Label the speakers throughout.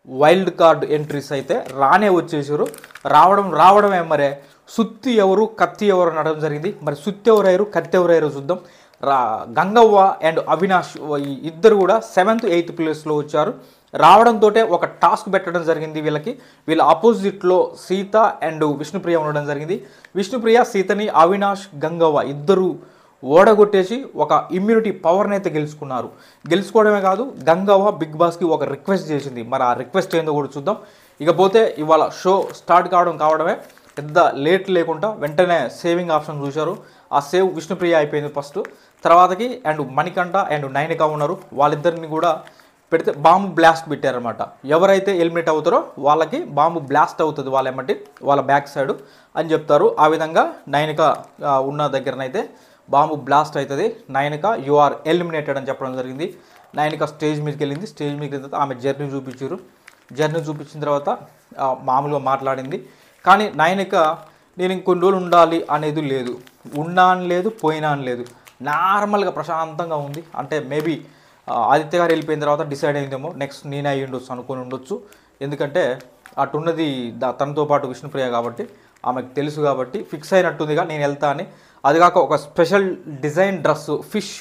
Speaker 1: Wild card entries అయితే రానే వచ్చేసారు. రావడమే మరే సుత్తి ఎవరు కత్తి ఎవరు అనడం జరిగింది. మరి సుత్తి ఎవరయ్యారు కత్తి ఎవరయ్యారు చూద్దాం. గంగవ్వ అండ్ అవినాష్ ఇద్దరు కూడా 7th 8th ప్లేస్లో వచ్చారు. రావడంతో ఒక టాస్క్ పెట్టడం జరిగింది వీళ్ళకి. వీళ్ళ ఆపోజిట్లో సీత అండ్ విష్ణుప్రియ ఉండడం జరిగింది. విష్ణుప్రియ సీతని అవినాష్ గంగవ్వ ఇద్దరు ఓడగొట్టేసి ఒక ఇమ్యూనిటీ పవర్ని అయితే గెలుచుకున్నారు. గెలుచుకోవడమే కాదు, గంగవ్వ బిగ్ బాస్కి ఒక రిక్వెస్ట్ చేసింది. మరి ఆ రిక్వెస్ట్ ఏందో కూడా చూద్దాం. ఇకపోతే ఇవాళ షో స్టార్ట్ కావడమే పెద్ద లేట్ లేకుండా వెంటనే సేవింగ్ ఆప్షన్ చూశారు. ఆ సేవ్ విష్ణుప్రియ అయిపోయింది ఫస్ట్. తర్వాతకి అండ్ మణికంఠ అండ్ నైనిక ఉన్నారు. వాళ్ళిద్దరిని కూడా పెడితే బాంబు బ్లాస్ట్ పెట్టారనమాట. ఎవరైతే ఎలిమినేట్ అవుతారో వాళ్ళకి బాంబు బ్లాస్ట్ అవుతుంది వాళ్ళ బ్యాక్ సైడ్ అని చెప్తారు. ఆ విధంగా నైనిక ఉన్న దగ్గరనైతే బాంబు బ్లాస్ట్ అవుతుంది. నైనిక యు ఆర్ ఎలిమినేటెడ్ అని చెప్పడం జరిగింది. నైనిక స్టేజ్ మీదకి వెళ్ళింది. స్టేజ్ మీదకి వెళ్ళిన తర్వాత ఆమె జర్నీ చూపించారు. జర్నీ చూపించిన తర్వాత మామూలుగా మాట్లాడింది. కానీ నైనిక నేను ఇంకొన్ని రోజులు ఉండాలి అనేది లేదు, ఉన్నా అని లేదు, పోయినా అని లేదు, నార్మల్గా ప్రశాంతంగా ఉంది. అంటే మేబీ ఆదిత్య గారు వెళ్ళిపోయిన తర్వాత డిసైడ్ అయిందేమో నెక్స్ట్ నేనే అయ్యి ఉండొచ్చు అనుకుని ఉండొచ్చు. ఎందుకంటే అటున్నది తనతో పాటు విష్ణుప్రియ కాబట్టి ఆమెకు తెలుసు కాబట్టి ఫిక్స్ అయినట్టుందిగా నేను వెళ్తా అని. అది కాక ఒక స్పెషల్ డిజైన్ డ్రెస్సు ఫిష్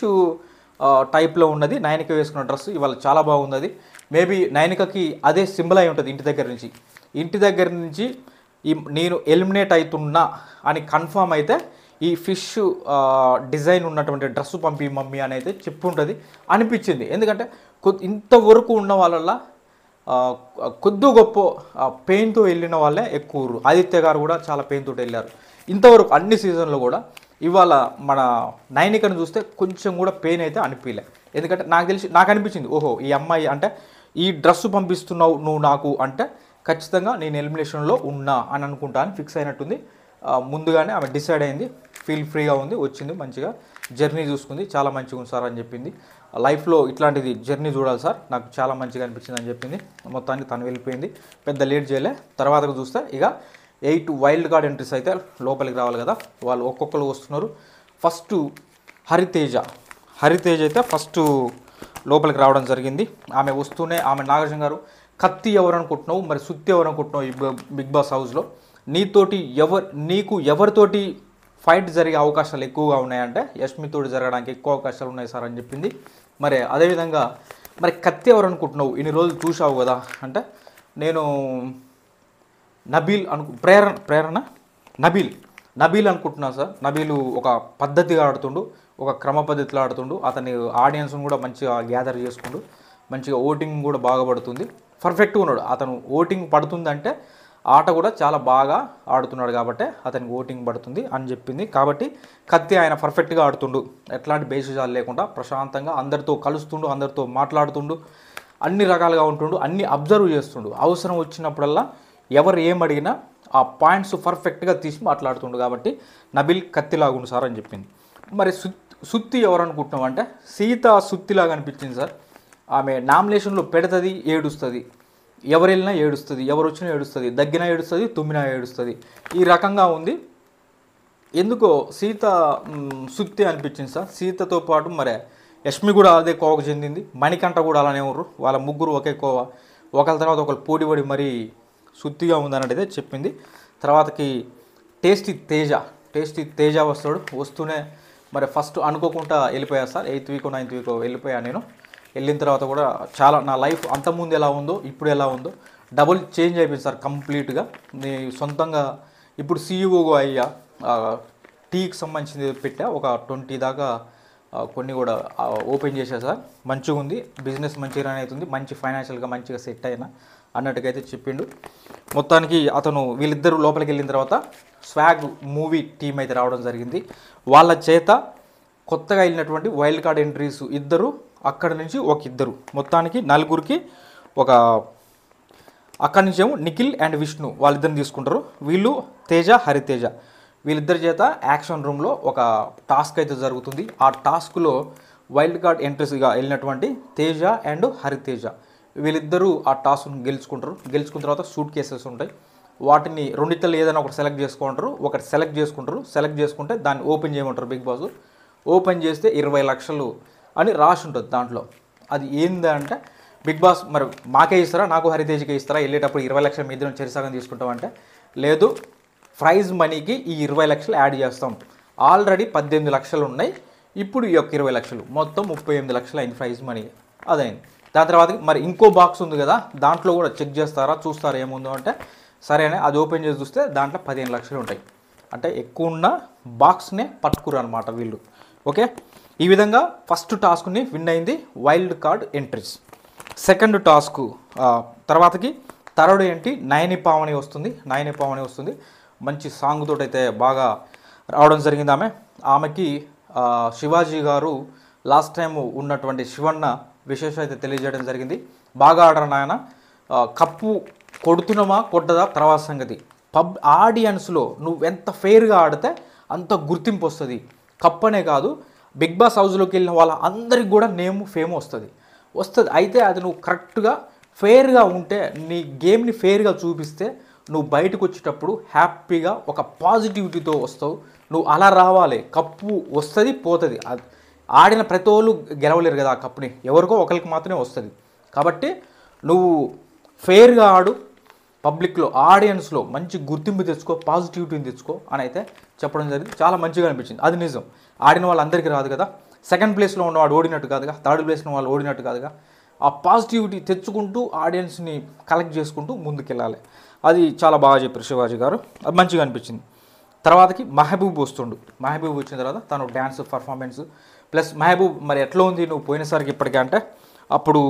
Speaker 1: టైప్లో ఉన్నది నైనిక వేసుకున్న డ్రెస్సు ఇవాళ చాలా బాగుంది. అది మేబీ నైనికకి అదే సింబల్ అయి ఉంటుంది. ఇంటి దగ్గర నుంచి నేను ఎలిమినేట్ అవుతున్నా అని కన్ఫామ్ అయితే ఈ ఫిష్ డిజైన్ ఉన్నటువంటి డ్రెస్సు పంపి మమ్మీ అని అయితే చెప్పుంటుంది అనిపించింది. ఎందుకంటే ఇంతవరకు ఉన్న వాళ్ళ కొద్ది గొప్ప పెయిన్తో వెళ్ళిన వాళ్ళే ఎక్కువ. ఆదిత్య గారు కూడా చాలా పెయిన్తో వెళ్ళారు ఇంతవరకు అన్ని సీజన్లో కూడా. ఇవాళ మన నైనికను చూస్తే కొంచెం కూడా పెయిన్ అయితే అనిపించలే. ఎందుకంటే నాకు అనిపించింది ఓహో ఈ అమ్మాయి అంటే ఈ డ్రెస్సు పంపిస్తున్నావు నువ్వు నాకు అంటే ఖచ్చితంగా నేను ఎలిమినేషన్లో ఉన్నా అని అనుకుంటా అని ఫిక్స్ అయినట్టుంది. ముందుగానే ఆమె డిసైడ్ అయింది. ఫీల్ ఫ్రీగా ఉంది, వచ్చింది, మంచిగా జర్నీ చూసుకుంది, చాలా మంచిగా ఉంది సార్ అని చెప్పింది. లైఫ్లో ఇట్లాంటిది జర్నీ చూడాలి సార్, నాకు చాలా మంచిగా అనిపించింది అని చెప్పింది. మొత్తానికి తను వెళ్ళిపోయింది, పెద్ద లేట్ చేయలే. తర్వాతకు చూస్తే ఇక 8 వైల్డ్ కార్డ్ ఎంట్రీస్ అయితే లోపలికి రావాలి కదా, వాళ్ళు ఒక్కొక్కరు వస్తున్నారు. ఫస్ట్ హరితేజ అయితే ఫస్ట్ లోపలికి రావడం జరిగింది. ఆమె వస్తూనే ఆమె నాగార్జున గారు కత్తి ఎవరు అనుకుంటున్నావు, మరి సుత్తి ఎవరు అనుకుంటున్నావు ఈ బిగ్ బాస్ హౌస్లో, నీకు ఎవరితోటి ఫైట్ జరిగే అవకాశాలు ఎక్కువగా ఉన్నాయంటే యష్మితోటి జరగడానికి ఎక్కువ అవకాశాలు ఉన్నాయి సార్ అని చెప్పింది. మరి అదేవిధంగా మరి కత్తి ఎవరు అనుకుంటున్నావు ఇన్ని రోజులు చూసావు కదా అంటే నేను నబీల్ అనుకుంటున్నాను సార్. నబీలు ఒక పద్ధతిగా ఆడుతుండు, ఒక క్రమ పద్ధతిలో ఆడుతుండు, అతని ఆడియన్స్ని కూడా మంచిగా గ్యాదర్ చేసుకుంటూ మంచిగా ఓటింగ్ కూడా బాగా పడుతుంది, పర్ఫెక్ట్గా ఉన్నాడు. అతను ఓటింగ్ పడుతుందంటే ఆట కూడా చాలా బాగా ఆడుతున్నాడు కాబట్టి అతనికి ఓటింగ్ పడుతుంది అని చెప్పింది. కాబట్టి కత్తి ఆయన పర్ఫెక్ట్గా ఆడుతుండు, ఎట్లాంటి బేసిజాలు లేకుండా ప్రశాంతంగా అందరితో కలుస్తుండు, అందరితో మాట్లాడుతుండు, అన్ని రకాలుగా ఉంటుండు, అన్ని అబ్జర్వ్ చేస్తుండు. అవసరం వచ్చినప్పుడల్లా ఎవరు ఏం అడిగినా ఆ పాయింట్స్ పర్ఫెక్ట్గా తీసి మాట్లాడుతుండు. కాబట్టి నబిల్ కత్తిలాగుండు సార్ అని చెప్పింది. మరి సుత్తి ఎవరు అనుకుంటున్నాం అంటే సీత సుత్తిలాగా అనిపించింది సార్. ఆమె నామినేషన్లో పెడుతుంది, ఏడుస్తుంది, ఎవరు వెళ్ళినా ఏడుస్తుంది, ఎవరు వచ్చినా ఏడుస్తుంది, దగ్గినా ఏడుస్తుంది, తుమ్మినా ఏడుస్తుంది, ఈ రకంగా ఉంది. ఎందుకో సీత సుత్తి అనిపించింది సార్. సీతతో పాటు మరి యష్మి కూడా అదే కోవకు చెందింది, మణికంఠ కూడా అలానే ఉన్నారు. వాళ్ళ ముగ్గురు ఒకే కోవ, ఒకరి తర్వాత ఒకరు పోటీపడి మరీ సుత్తిగా ఉందన్నట్టయితే చెప్పింది. తర్వాతకి టేస్టీ తేజ వస్తూనే మరి ఫస్ట్ అనుకోకుండా వెళ్ళిపోయా sir. 8th week 9th week వెళ్ళిపోయాను నేను. వెళ్ళిన తర్వాత కూడా చాలా నా లైఫ్ అంతకుముందు ఎలా ఉందో ఇప్పుడు ఎలా ఉందో డబుల్ చేంజ్ అయిపోయింది సార్ కంప్లీట్గా. నేను సొంతంగా ఇప్పుడు సీఈఓగా అయ్యా, టీకి సంబంధించింది పెట్టా, ఒక 20 దాకా కొన్ని కూడా ఓపెన్ చేశా సార్. మంచిగా ఉంది, బిజినెస్ మంచిగా రన్ అవుతుంది, మంచి ఫైనాన్షియల్గా మంచిగా సెట్ అయినా అన్నట్టుగా అయితే చెప్పిండు. మొత్తానికి అతను వీళ్ళిద్దరూ లోపలికి వెళ్ళిన తర్వాత స్వాగ్ మూవీ టీం అయితే రావడం జరిగింది. వాళ్ళ చేత కొత్తగా వెళ్ళినటువంటి వైల్డ్ కార్డ్ ఎంట్రీస్ ఇద్దరు, అక్కడి నుంచి ఇద్దరు, మొత్తానికి నలుగురికి ఒక అక్కడి నుంచేమో నిఖిల్ అండ్ విష్ణు వాళ్ళిద్దరిని తీసుకుంటారు. వీళ్ళు హరితేజ వీళ్ళిద్దరి చేత యాక్షన్ రూమ్లో ఒక టాస్క్ అయితే జరుగుతుంది. ఆ టాస్క్లో వైల్డ్ కార్డ్ ఎంట్రీస్గా వెళ్ళినటువంటి తేజ అండ్ హరితేజ వీళ్ళిద్దరూ ఆ టాస్క్ను గెలుచుకున్న తర్వాత సూట్ కేసెస్ ఉంటాయి. వాటిని రెండిట్లో ఏదైనా ఒకటి సెలెక్ట్ చేసుకుంటే దాన్ని ఓపెన్ చేయమంటారు బిగ్ బాస్. ఓపెన్ చేస్తే 20 లక్షలు అని రాసి ఉంటుంది దాంట్లో. అది ఏందంటే బిగ్ బాస్ మరి మాకే ఇస్తారా, నాకు హరితేజ్కే ఇస్తారా, వెళ్ళేటప్పుడు 20 లక్షల మీద చెరిసగం తీసుకుంటామంటే లేదు, ప్రైజ్ మనీకి ఈ 20 లక్షలు యాడ్ చేస్తాం. ఆల్రెడీ 18 లక్షలు ఉన్నాయి, ఇప్పుడు ఈ యొక్క 20 లక్షలు మొత్తం 38 లక్షలు అయింది ప్రైజ్ మనీ. అదైంది. దాని తర్వాత మరి ఇంకో బాక్స్ ఉంది కదా, దాంట్లో కూడా చెక్ చేస్తారా, చూస్తారా ఏముందో అంటే సరేనే, అది ఓపెన్ చేసి చూస్తే దాంట్లో 15 లక్షలు ఉంటాయి. అంటే ఎక్కువ ఉన్న బాక్స్నే పట్టుకురు అనమాట వీళ్ళు. ఓకే, ఈ విధంగా ఫస్ట్ టాస్క్ని విన్ అయింది wild card entries. Second task తర్వాతకి థర్డ్ ఏంటి, నయని పావని వస్తుంది. మంచి సాంగ్ తోటి అయితే బాగా రావడం జరిగింది. ఆమెకి శివాజీ గారు లాస్ట్ టైం ఉన్నటువంటి శివన్న విశేషం అయితే తెలియజేయడం జరిగింది. బాగా ఆడరు ఆయన, కప్పు కొడుతున్నామా కొట్టదా తర్వాత సంగతి, ఆడియన్స్లో నువ్వు ఎంత ఫెయిర్గా ఆడితే అంత గుర్తింపు వస్తుంది. కప్ అనే కాదు, బిగ్ బాస్ హౌస్లోకి వెళ్ళిన వాళ్ళ అందరికి కూడా నేమ్ ఫేమ్ వస్తుంది. అయితే అది నువ్వు కరెక్ట్గా ఫెయిర్గా ఉంటే, నీ గేమ్ని ఫెయిర్గా చూపిస్తే నువ్వు బయటకు వచ్చేటప్పుడు హ్యాపీగా ఒక పాజిటివిటీతో వస్తావు. నువ్వు అలా రావాలి. కప్పు వస్తుంది పోతుంది, ఆడిన ప్రతి వాళ్ళు గెలవలేరు కదా ఆ కప్పుని, ఎవరికో ఒకరికి మాత్రమే వస్తుంది. కాబట్టి నువ్వు ఫెయిర్గా ఆడు, పబ్లిక్లో ఆడియన్స్లో మంచి గుర్తింపు తెచ్చుకో, పాజిటివిటీని తెచ్చుకో అని అయితే చెప్పడం జరిగింది. చాలా మంచిగా అనిపించింది. అది నిజం, ఆడిన వాళ్ళందరికీ రాదు కదా, సెకండ్ ప్లేస్లో ఉన్నవాడు ఓడినట్టు కాదుగా, థర్డ్ ప్లేస్లో వాళ్ళు ఓడినట్టు కాదుగా. ఆ పాజిటివిటీ తెచ్చుకుంటూ ఆడియన్స్ని కలెక్ట్ చేసుకుంటూ ముందుకెళ్ళాలి. అది చాలా బాగా చెప్పారు శివాజీ గారు, అది మంచిగా అనిపించింది. తర్వాతకి మెహబూబ్ వచ్చిన తర్వాత తను డ్యాన్స్ పర్ఫార్మెన్స్ ప్లస్ మెహబూబ్ మరి ఎట్లా ఉంది నువ్వు పోయినసారికి ఇప్పటికే అంటే, అప్పుడు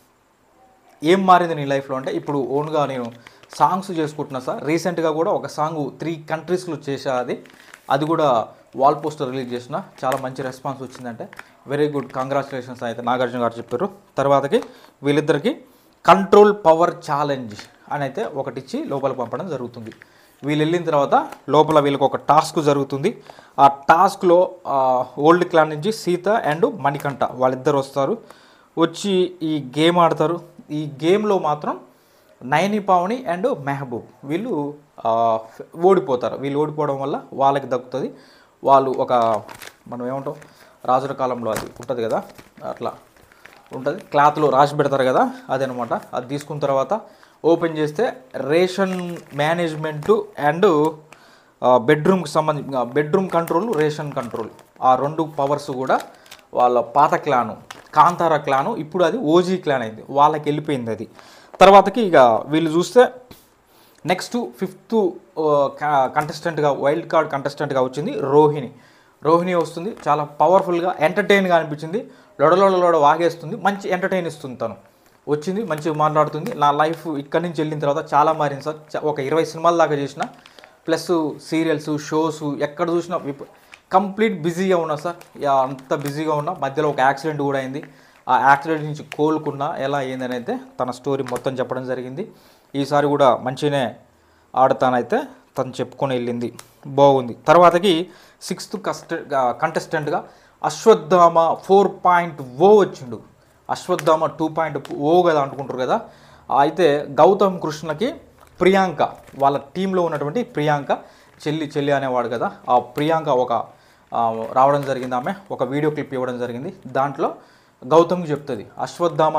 Speaker 1: ఏం మారింది నీ లైఫ్లో అంటే, ఇప్పుడు ఓన్గా నేను సాంగ్స్ చేసుకుంటున్నా సార్. రీసెంట్గా కూడా ఒక సాంగ్ 3 కంట్రీస్లో చేసా, అది కూడా వాల్ పోస్టర్ రిలీజ్ చేసిన, చాలా మంచి రెస్పాన్స్ వచ్చిందంటే వెరీ గుడ్, కంగ్రాచులేషన్స్ అయితే నాగార్జున గారు చెప్పారు. తర్వాతకి వీళ్ళిద్దరికి కంట్రోల్ పవర్ ఛాలెంజ్ అని అయితే ఒకటి ఇచ్చి లోపల పంపడం జరుగుతుంది. వీళ్ళు వెళ్ళిన తర్వాత లోపల వీళ్ళకి ఒక టాస్క్ జరుగుతుంది. ఆ టాస్క్లో ఓల్డ్ క్లాన్ నుంచి సీత అండ్ మణికంఠ వాళ్ళిద్దరు వస్తారు, వచ్చి ఈ గేమ్ ఆడతారు. ఈ గేమ్లో మాత్రం నయని పావని అండ్ మెహబూబ్ వీళ్ళు ఓడిపోతారు. వీళ్ళు ఓడిపోవడం వల్ల వాళ్ళకి దక్కుతుంది. వాళ్ళు ఒక మనం ఏమంటాం, రాజుల కాలంలో అది ఉంటుంది కదా, అట్లా ఉంటుంది, క్లాత్లో రాసి పెడతారు కదా, అదనమాట. అది తీసుకున్న తర్వాత ఓపెన్ చేస్తే రేషన్ మేనేజ్మెంటు అండ్ బెడ్రూమ్కి సంబంధించిన బెడ్రూమ్ కంట్రోల్, రేషన్ కంట్రోల్, ఆ 2 పవర్స్ కూడా వాళ్ళ పాత క్లాను కాంతారా క్లాను ఇప్పుడు అది ఓజీ క్లాన్ అయింది, వాళ్ళకి వెళ్ళిపోయింది అది. తర్వాతకి ఇక వీళ్ళు చూస్తే నెక్స్ట్ 5th కంటెస్టెంట్గా వైల్డ్ కార్డ్ కంటెస్టెంట్గా వచ్చింది రోహిణి వస్తుంది. చాలా పవర్ఫుల్గా ఎంటర్టైన్గా అనిపించింది, లొడలోడ వాగేస్తుంది, మంచి ఎంటర్టైన్ ఇస్తుంది. తను వచ్చింది, మంచిగా మాట్లాడుతుంది. నా లైఫ్ ఇక్కడి నుంచి వెళ్ళిన తర్వాత చాలా మారింది సార్, ఒక 20 సినిమాల దాకా చేసిన, ప్లస్ సీరియల్స్ షోస్ ఎక్కడ చూసినా కంప్లీట్ బిజీగా ఉన్నా సార్. అంత బిజీగా ఉన్నా, మధ్యలో ఒక యాక్సిడెంట్ కూడా అయింది, ఆ యాక్సిడెంట్ నుంచి కోలుకున్నా ఎలా అయిందని అయితే తన స్టోరీ మొత్తం చెప్పడం జరిగింది. ఈసారి కూడా మంచిగానే ఆడతానైతే తను చెప్పుకొని వెళ్ళింది, బాగుంది. తర్వాతకి 6th కంటెస్టెంట్గా అశ్వత్థామ 4.0 వచ్చిండు. అశ్వత్థామ 2.0 కదా అనుకుంటారు కదా. అయితే గౌతమ్ కృష్ణకి ప్రియాంక, వాళ్ళ టీంలో ఉన్నటువంటి ప్రియాంక చెల్లి అనేవాడు కదా, ఆ ప్రియాంక రావడం జరిగింది. ఆమె ఒక వీడియో క్లిప్ ఇవ్వడం జరిగింది. దాంట్లో గౌతమ్కి చెప్తుంది అశ్వత్థామ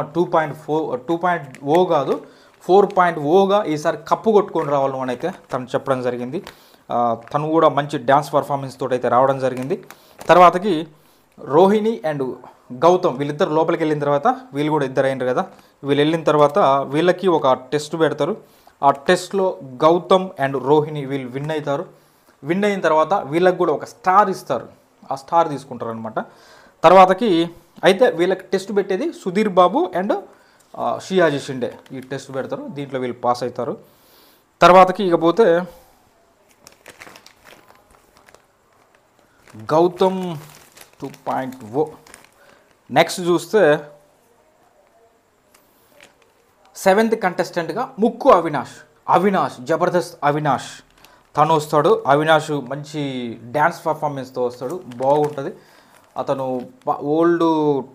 Speaker 1: 2.0 కాదు 4.0గా ఈసారి కప్పు కొట్టుకొని రావాలి అని అయితే తను చెప్పడం జరిగింది. తను కూడా మంచి డ్యాన్స్ పర్ఫార్మెన్స్ తోటి అయితే రావడం జరిగింది. తర్వాతకి రోహిణి అండ్ గౌతమ్ వీళ్ళిద్దరు లోపలికి వెళ్ళిన తర్వాత, వీళ్ళు కూడా ఇద్దరు అయినారు కదా, వీళ్ళు వెళ్ళిన తర్వాత వీళ్ళకి ఒక టెస్ట్ పెడతారు. ఆ టెస్ట్లో గౌతమ్ అండ్ రోహిణి వీళ్ళు విన్ అవుతారు. విన్ అయిన తర్వాత వీళ్ళకి కూడా ఒక స్టార్ ఇస్తారు, ఆ స్టార్ తీసుకుంటారు అనమాట. తర్వాతకి అయితే వీళ్ళకి టెస్ట్ పెట్టేది సుధీర్ బాబు అండ్ షియాజీ షిండే ఈ టెస్ట్ పెడతారు, దీంట్లో వీళ్ళు పాస్ అవుతారు. తర్వాతకి ఇకపోతే గౌతమ్ 2.0. నెక్స్ట్ చూస్తే 7th కంటెస్టెంట్గా ముక్కు అవినాష్ జబర్దస్త్ అవినాష్ తను వస్తాడు. అవినాష్ మంచి డ్యాన్స్ పర్ఫార్మెన్స్తో వస్తాడు, బాగుంటుంది. అతను ఓల్డ్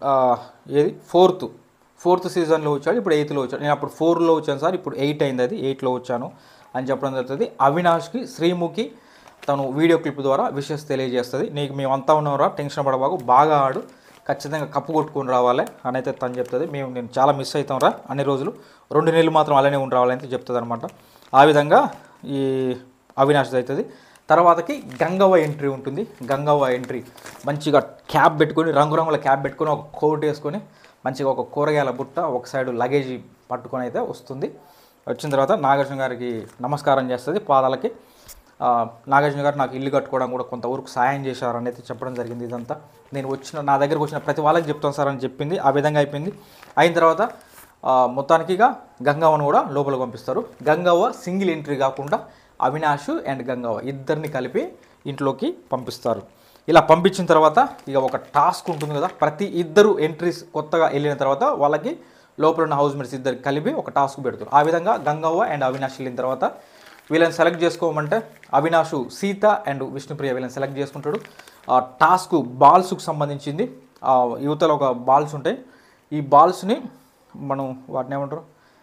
Speaker 1: ఫోర్త్ సీజన్లో వచ్చాడు, ఇప్పుడు 8th వచ్చాడు. నేను అప్పుడు 4లో వచ్చాను సార్, ఇప్పుడు 8 అయింది, అది 8లో వచ్చాను అని చెప్పడం జరుగుతుంది. అవినాష్కి శ్రీముఖి తను వీడియో క్లిప్ ద్వారా విషెస్ తెలియజేస్తుంది. నీకు మేమంతా ఉన్నారా, టెన్షన్ పడబాకు, బాగా ఆడు, ఖచ్చితంగా కప్పు కొట్టుకొని రావాలి అని అయితే తను చెప్తుంది. నేను చాలా మిస్ అవుతాం రా అన్ని రోజులు, 2 నెలలు మాత్రం అలానే ఉండి రావాలని అయితే చెప్తుంది అనమాట. ఆ విధంగా ఈ అవినాష్ అవుతుంది. తర్వాతకి గంగవ్వ ఎంట్రీ ఉంటుంది. గంగవ్వ ఎంట్రీ మంచిగా క్యాప్ పెట్టుకొని, రంగురంగుల క్యాప్ పెట్టుకొని, ఒక కోట్ వేసుకొని, మంచిగా ఒక కూరగాయల బుట్ట, ఒక సైడు లగేజీ పట్టుకొని అయితే వస్తుంది. వచ్చిన తర్వాత నాగార్జున గారికి నమస్కారం చేస్తుంది పాదాలకి. నాగార్జున గారు నాకు ఇల్లు కట్టుకోవడం కూడా కొంతవరకు సాయం చేశారని అయితే చెప్పడం జరిగింది. ఇదంతా నేను నా దగ్గరకు వచ్చిన ప్రతి వాళ్ళకి చెప్తాను సార్ అని చెప్పింది. ఆ విధంగా అయిపోయింది. అయిన తర్వాత మొత్తానికిగా గంగవ్వను కూడా లోపలికి పంపిస్తారు. గంగవ్వ సింగిల్ ఎంట్రీ కాకుండా అవినాష్ అండ్ గంగవ్వ ఇద్దరిని కలిపి ఇంట్లోకి పంపిస్తారు. ఇలా పంపించిన తర్వాత ఇక ఒక టాస్క్ ఉంటుంది కదా, ప్రతి ఇద్దరు ఎంట్రీస్ కొత్తగా వెళ్ళిన తర్వాత వాళ్ళకి లోపల ఉన్న హౌస్ మేట్స్ ఇద్దరికి కలిపి ఒక టాస్క్ పెడతారు. ఆ విధంగా గంగవ్వ అండ్ అవినాష్ వెళ్ళిన తర్వాత వీళ్ళని సెలెక్ట్ చేసుకోమంటే అవినాష్ సీత అండ్ విష్ణుప్రియ వీళ్ళని సెలెక్ట్ చేసుకుంటాడు. టాస్క్ బాల్స్కు సంబంధించింది. యువతలో ఒక బాల్స్ ఉంటాయి. ఈ బాల్స్ని మనం వాటిని ఏమంటారు,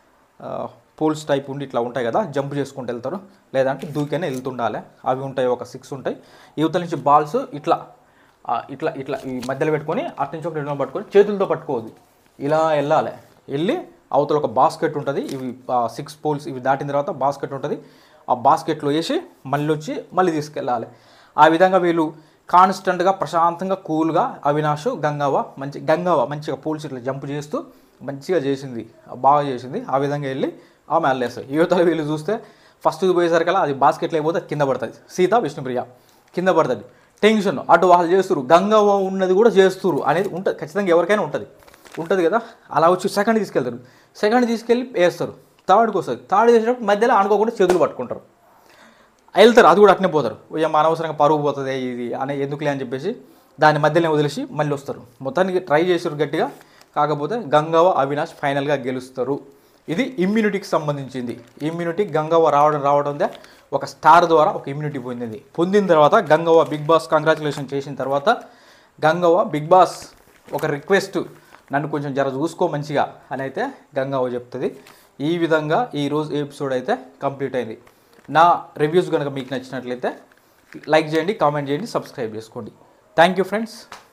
Speaker 1: పోల్స్ టైప్ ఉండి ఇట్లా ఉంటాయి కదా, జంప్ చేసుకుంటూ వెళ్తారు, లేదంటే దూకనే వెళ్తుండాలి. అవి ఉంటాయి, ఒక 6 ఉంటాయి. యువతల నుంచి బాల్స్ ఇట్లా ఇట్లా ఇట్లా ఈ మధ్యలో పెట్టుకొని అటు నుంచి ఒక 2 పట్టుకొని చేతులతో పట్టుకోవద్దు, ఇలా వెళ్ళాలి. వెళ్ళి అవతల ఒక బాస్కెట్ ఉంటుంది. ఇవి 6 పోల్స్ ఇవి దాటిన తర్వాత బాస్కెట్ ఉంటుంది. ఆ బాస్కెట్లో వేసి మళ్ళీ తీసుకెళ్ళాలి. ఆ విధంగా వీళ్ళు కాన్స్టెంట్గా ప్రశాంతంగా కూల్గా అవినాష్ గంగవ్వ మంచిగా పోల్స్ ఇట్లా జంప్ చేస్తూ మంచిగా చేసింది, బాగా చేసింది. ఆ విధంగా వెళ్ళి ఆమె వెళ్ళేస్తాయి. యువతల వీళ్ళు చూస్తే ఫస్ట్కి పోయేసరికల్లా అది బాస్కెట్లో అయిపోతే కింద పడుతుంది. సీత విష్ణుప్రియ కింద పడుతుంది. టెన్షన్, అటు వాళ్ళు చేస్తురు, గంగవ్వ ఉన్నది కూడా చేస్తురు అనేది ఉంటుంది. ఖచ్చితంగా ఎవరికైనా ఉంటుంది కదా. అలా వచ్చి సెకండ్ తీసుకెళ్తారు. సెకండ్ తీసుకెళ్ళి వేస్తారు. థర్డ్కి వస్తుంది. థర్డ్ చేసేటప్పుడు మధ్యలో అనుకోకుండా చేతులు పట్టుకుంటారు, వెళ్తారు. అది కూడా అట్నే పోతారు. అనవసరంగా పరుగు పోతుంది ఇది అనే ఎందుకులే అని చెప్పేసి దాని మధ్యలో వదిలేసి మళ్ళీ వస్తారు. మొత్తానికి ట్రై చేసారు గట్టిగా. కాకపోతే గంగవ్వ అవినాష్ ఫైనల్గా గెలుస్తారు. ఇది ఇమ్యూనిటీకి సంబంధించింది. ఇమ్యూనిటీ గంగవ్వ రావడందే ఒక స్టార్ ద్వారా ఒక ఇమ్యూనిటీ పొందిన తర్వాత గంగవ్వ బిగ్ బాస్ కంగ్రాచులేషన్ చేసిన తర్వాత గంగవ్వ బిగ్ బాస్ ఒక రిక్వెస్ట్, నన్ను కొంచెం జర చూసుకో మంచిగా అని అయితే గంగవ్వ చెప్తుంది. ఈ విధంగా ఈరోజు ఎపిసోడ్ అయితే కంప్లీట్ అయింది. నా రివ్యూస్ కనుక మీకు నచ్చినట్లయితే లైక్ చేయండి, కామెంట్ చేయండి, సబ్స్క్రైబ్ చేసుకోండి. Thank you friends.